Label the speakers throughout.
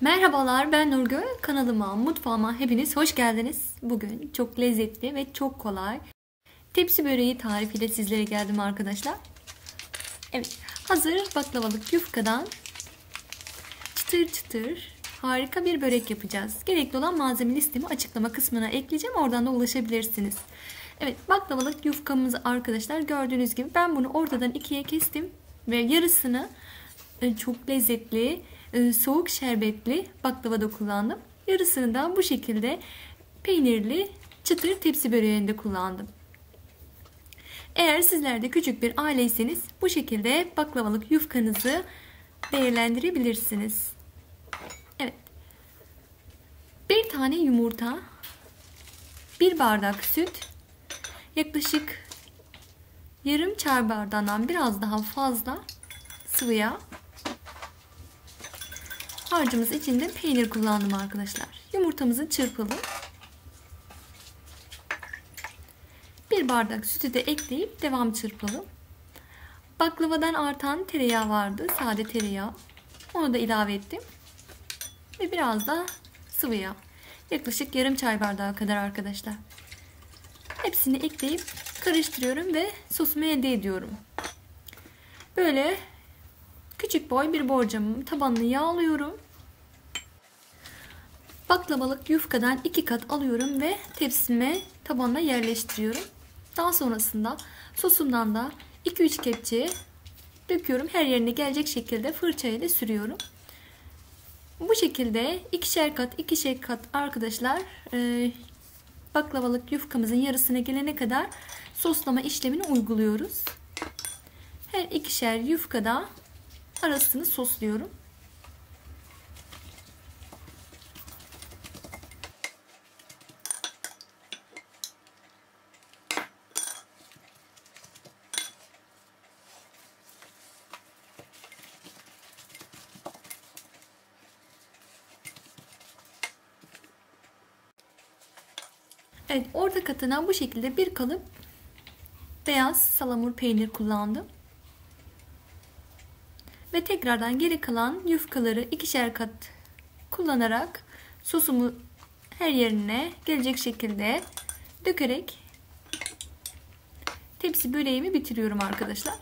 Speaker 1: Merhabalar, ben Nurgül. Kanalıma, mutfağıma hepiniz hoş geldiniz. Bugün çok lezzetli ve çok kolay tepsi böreği tarifiyle sizlere geldim arkadaşlar. Evet, hazır baklavalık yufkadan çıtır çıtır harika bir börek yapacağız. Gerekli olan malzeme listemi açıklama kısmına ekleyeceğim. Oradan da ulaşabilirsiniz. Evet, baklavalık yufkamızı arkadaşlar gördüğünüz gibi ben bunu ortadan ikiye kestim ve yarısını çok lezzetli soğuk şerbetli baklavada kullandım. Yarısını da bu şekilde peynirli çıtır tepsi böreğinde kullandım. Eğer sizler de küçük bir aileyseniz bu şekilde baklavalık yufkanızı değerlendirebilirsiniz. Evet. Bir tane yumurta, bir bardak süt, yaklaşık yarım çay bardağından biraz daha fazla sıvı yağ. Harcımız için de peynir kullandım arkadaşlar. Yumurtamızı çırpalım. Bir bardak sütü de ekleyip devam çırpalım. Baklavadan artan tereyağı vardı. Sade tereyağı. Onu da ilave ettim. Ve biraz da sıvı yağ. Yaklaşık yarım çay bardağı kadar arkadaşlar. Hepsini ekleyip karıştırıyorum ve sosumu elde ediyorum. Böyle küçük boy bir borcamın tabanını yağlıyorum. Baklavalık yufkadan 2 kat alıyorum ve tepsime tabanına yerleştiriyorum. Daha sonrasında sosumdan da 2-3 kepçe döküyorum. Her yerine gelecek şekilde fırça ile sürüyorum. Bu şekilde ikişer kat arkadaşlar baklavalık yufkamızın yarısına gelene kadar soslama işlemini uyguluyoruz. Her ikişer yufkada arasını sosluyorum. Evet, orta katına bu şekilde bir kalıp beyaz salamur peynir kullandım. Ve tekrardan geri kalan yufkaları ikişer kat kullanarak sosumu her yerine gelecek şekilde dökerek tepsi böreğimi bitiriyorum arkadaşlar.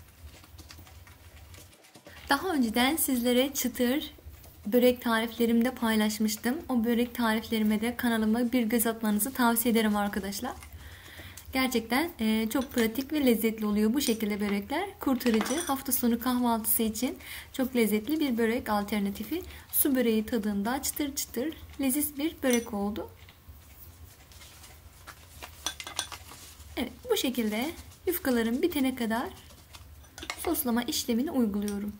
Speaker 1: Daha önceden sizlere çıtır börek tariflerimde paylaşmıştım. O börek tariflerime de kanalıma bir göz atmanızı tavsiye ederim arkadaşlar. Gerçekten çok pratik ve lezzetli oluyor bu şekilde börekler. Kurtarıcı, hafta sonu kahvaltısı için çok lezzetli bir börek alternatifi. Su böreği tadında çıtır çıtır leziz bir börek oldu. Evet, bu şekilde yufkalarım bitene kadar soslama işlemini uyguluyorum.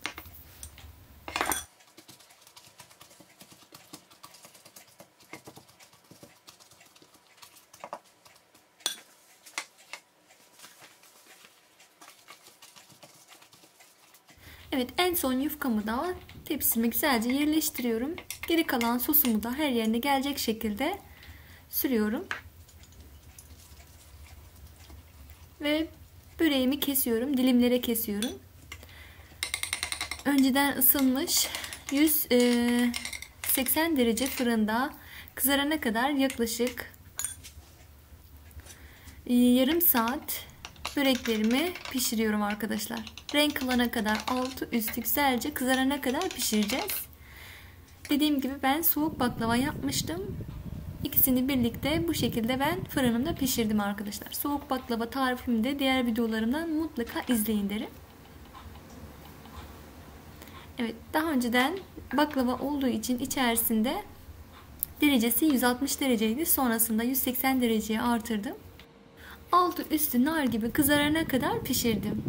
Speaker 1: Evet, en son yufkamı da tepsime güzelce yerleştiriyorum. Geri kalan sosumu da her yerine gelecek şekilde sürüyorum. Ve böreğimi kesiyorum. Dilimlere kesiyorum. Önceden ısınmış 180 derece fırında kızarana kadar yaklaşık yarım saat böreklerimi pişiriyorum arkadaşlar. Renk alana kadar altı üstü güzelce kızarana kadar pişireceğiz. Dediğim gibi ben soğuk baklava yapmıştım. İkisini birlikte bu şekilde ben fırınımda pişirdim arkadaşlar. Soğuk baklava tarifimi de diğer videolarımdan mutlaka izleyin derim. Evet, daha önceden baklava olduğu için içerisinde derecesi 160 dereceydi. Sonrasında 180 dereceye artırdım. Altı üstü nar gibi kızarana kadar pişirdim.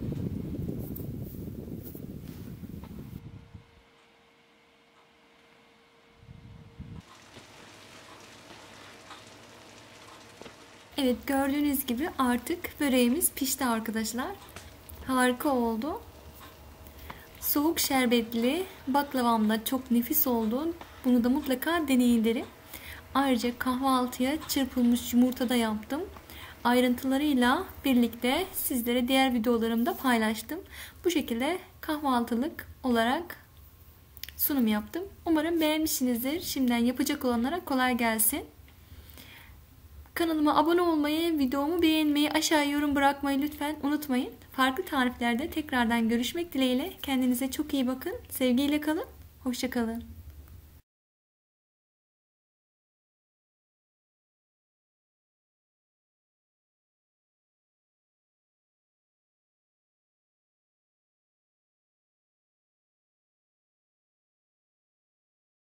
Speaker 1: Evet, gördüğünüz gibi artık böreğimiz pişti arkadaşlar. Harika oldu. Soğuk şerbetli baklavam da çok nefis oldu. Bunu da mutlaka deneyin derim. Ayrıca kahvaltıya çırpılmış yumurta da yaptım. Ayrıntılarıyla birlikte sizlere diğer videolarımda paylaştım. Bu şekilde kahvaltılık olarak sunum yaptım. Umarım beğenmişsinizdir. Şimdiden yapacak olanlara kolay gelsin. Kanalıma abone olmayı, videomu beğenmeyi, aşağıya yorum bırakmayı lütfen unutmayın. Farklı tariflerde tekrardan görüşmek dileğiyle. Kendinize çok iyi bakın. Sevgiyle kalın. Hoşça kalın.